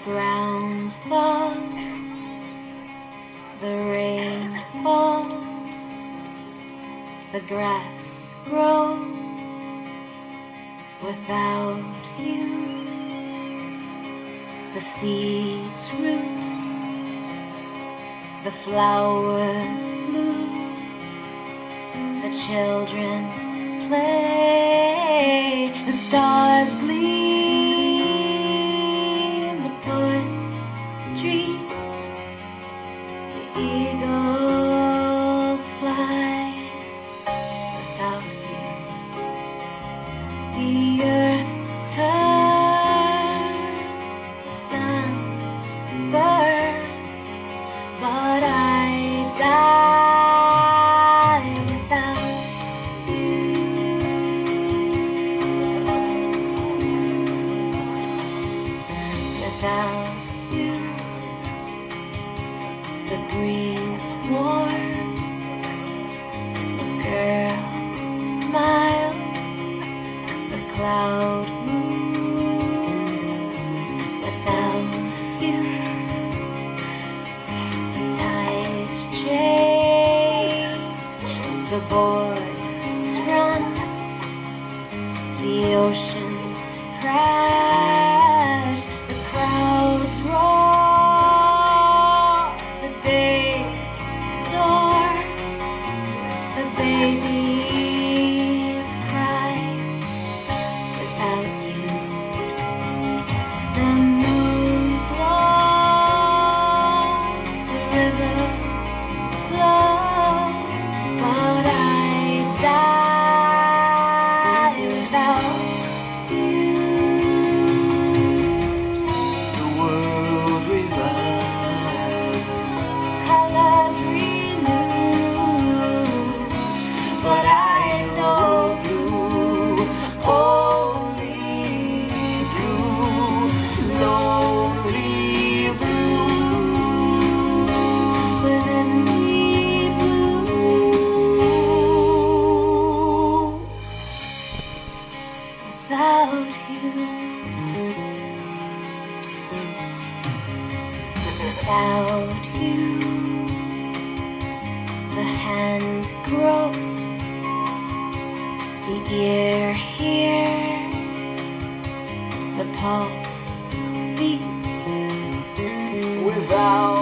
ground thaws, the rain falls, the grass grows without you. The seeds root, the flowers bloom, the children play, the stars gleam, the poets dream, the eagles fly. Without you, the earth turns, the sun burns, but I die without you. Without you, the breeze warms, the girl smiles, the cloud moves. Without you, the tides change, the boys run, the oceans crash, the crowds roar, the days soar, the babies cry. Without you, the moon glows, the river flows, but I die without you. The world revives, Colors renewed, but I know blue, only blue, lonely blue, within me blue. Without you, without you, the hand gropes, the ear hears, the pulse beats. without